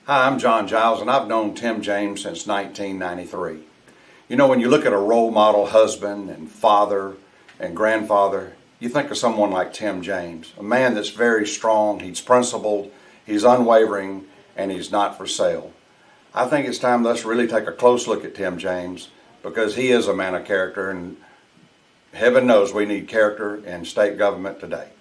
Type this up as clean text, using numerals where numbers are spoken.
Hi, I'm John Giles, and I've known Tim James since 1993. You know, when you look at a role model husband and father and grandfather, you think of someone like Tim James, a man that's very strong, he's principled, he's unwavering, and he's not for sale. I think it's time let's really take a close look at Tim James, because he is a man of character, and heaven knows we need character in state government today.